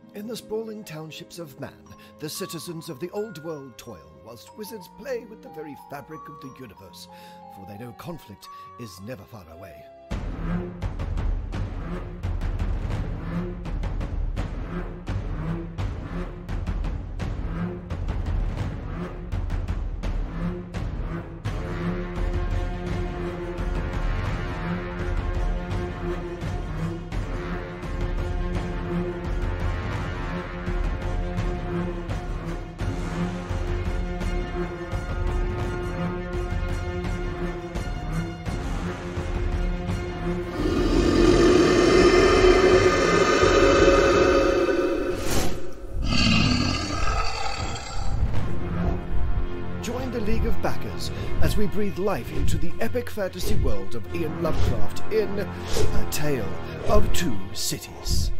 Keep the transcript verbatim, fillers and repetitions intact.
In the sprawling townships of man, the citizens of the old world toil, whilst wizards play with the very fabric of the universe, for they know conflict is never far away. Join the League of Backers as we breathe life into the epic fantasy world of Ian Lovecraft in A Tale of Two Cities.